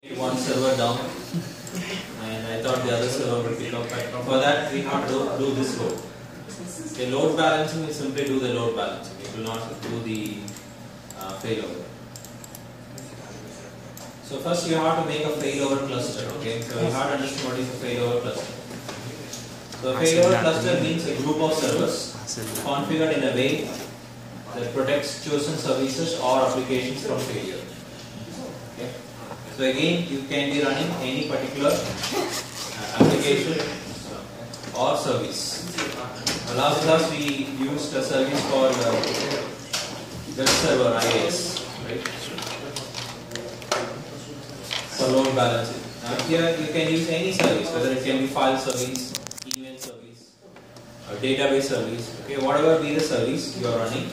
One server down and I thought the other server would pick up, but for that we have to do this load. The load balancing will simply do the load balancing, it will not do the failover. So first you have to make a failover cluster, okay? So you have to understand what is a failover cluster. So a failover cluster means a group of servers configured in a way that protects chosen services or applications from failure. Okay? So again, you can be running any particular application or service. Last class we used a service called web server IIS, right? For load balancing. Now here you can use any service, whether it can be file service, email service, or database service. Okay, whatever be the service you are running,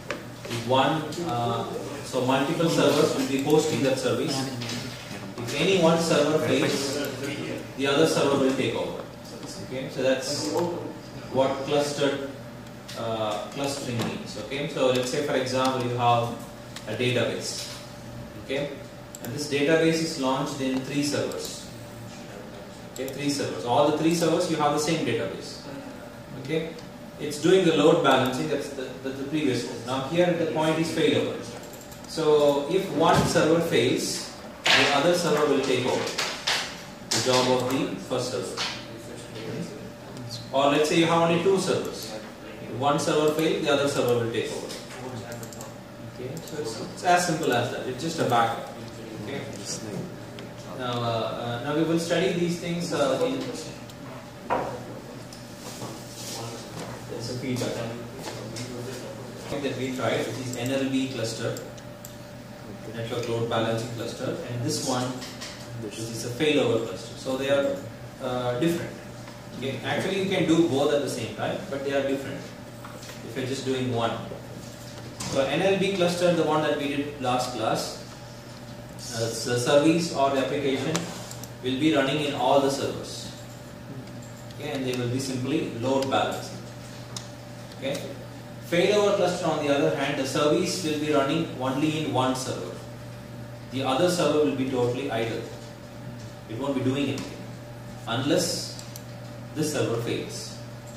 so multiple servers will be hosting that service. If any one server fails, the other server will take over. Okay, so that's what clustering means. Okay, so let's say for example you have a database. Okay, and this database is launched in 3 servers. Okay, 3 servers. All the 3 servers you have the same database. Okay, it's doing the load balancing. That's the previous one. Now here the point is failover. So if one server fails, the other server will take over the job of the first server. Or let's say you have only 2 servers. If one server fails, the other server will take over. Okay, so it's as simple as that. It's just a backup. Okay. Now we will study these things in. There's a feedback that we tried, which is NLB cluster, network load balancing cluster, and this one, which is a failover cluster. So they are different. Okay. Actually, you can do both at the same time, but they are different if you're just doing one. So NLB cluster, the one that we did last class, the service or the application will be running in all the servers. Okay, and they will be simply load balancing. Okay. Failover cluster, on the other hand, the service will be running only in one server. The other server will be totally idle. It won't be doing anything unless this server fails.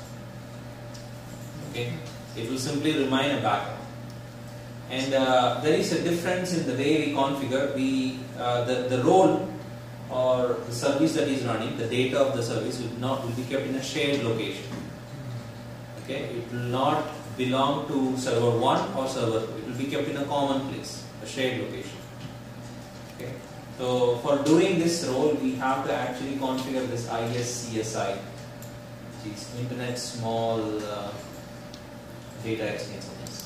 Okay, it will simply remain a backup. And there is a difference in the way we configure the role or the service that is running. The data of the service will be kept in a shared location. Okay, it will not belong to server 1 or server 2. It will be kept in a common place, a shared location. Okay, so for doing this role, we have to actually configure this ISCSI, which is Internet Small Data Exchange.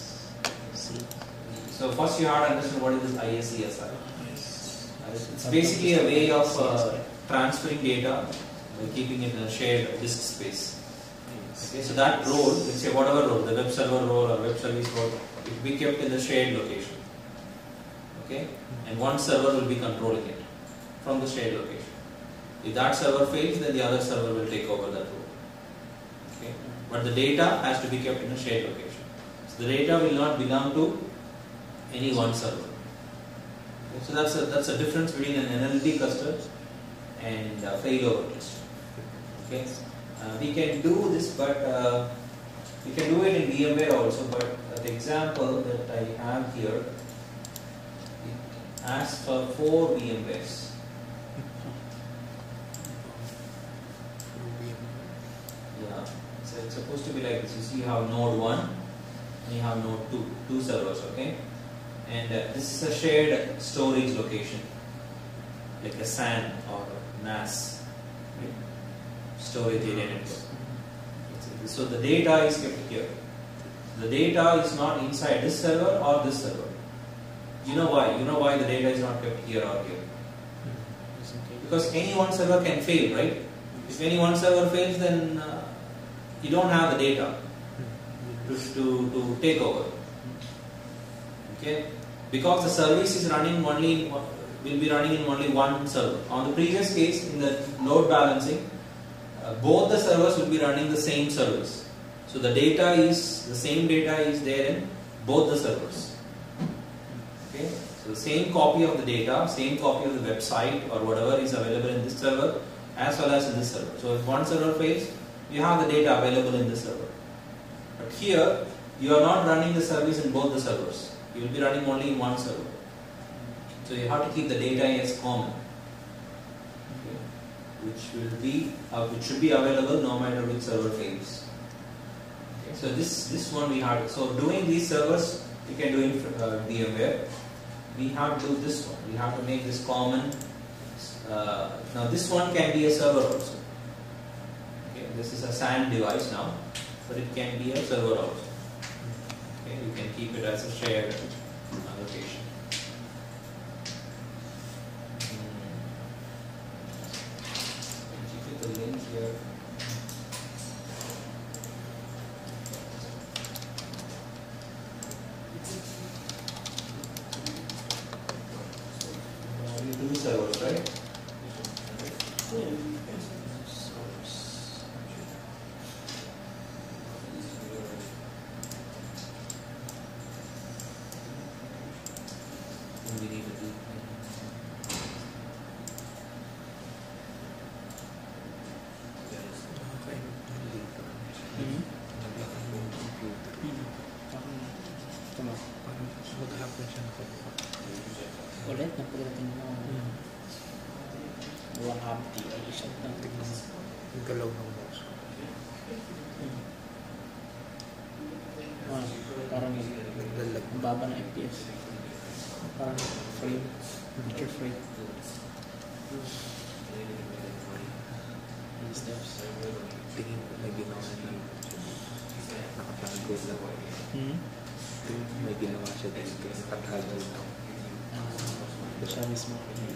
So first you have to understand what is this ISCSI. It's basically a way of transferring data by keeping it in a shared disk space. Okay, so that role, let's say whatever role, the web server role or web service role, it will be kept in the shared location. Okay, and one server will be controlling it from the shared location. If that server fails, then the other server will take over that role. Okay, but the data has to be kept in a shared location. So the data will not belong to any one server. Okay, so that's a difference between an NLB cluster and a failover cluster. Okay. We can do this, but we can do it in VMware also. But the example that I have here, it asks for 4 VMwares. Yeah, so it's supposed to be like this. You see, you have node 1 and you have node 2 servers. Okay, and this is a shared storage location, like a SAN or NAS. Right? Storage area network. So the data is kept here. The data is not inside this server or this server. You know why? You know why the data is not kept here or here? Because any one server can fail, right? If any one server fails, then you don't have the data to take over. Okay? Because the service is running will be running in only one server. On the previous case, in the load balancing, both the servers will be running the same service. So the same data is there in both the servers. Okay. So the same copy of the data, same copy of the website or whatever is available in this server as well as in this server. So if one server fails, you have the data available in this server. But here, you are not running the service in both the servers. You will be running only in one server. So you have to keep the data as common, okay, which should be available no matter which server fails. Okay, so this one we have. So doing these servers, you can do in VMware. We have to do this one. We have to make this common. Now this one can be a server also. Okay, this is a SAN device now, but it can be a server also. Okay, you can keep it as a shared location. The link here. You do servers, right? We need to do. Ulit na pagdating mo. Buwang habti ay isang ng tignan. Yung galaw ng mouse. Parang ang baba na FPS. Parang frame. Picture frame. These steps. Tingin ko may ginawa na nakatago na. Tingin ko may ginawa siya dito. Nakatago na. Siya mismo.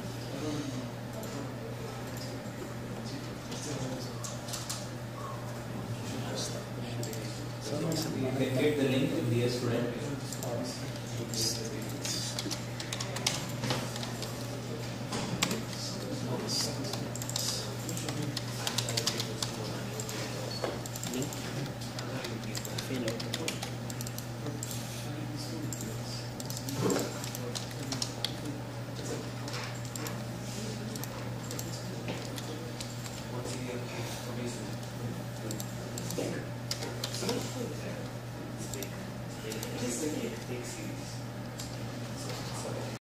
So, You can get the link in the student. link. Fill out.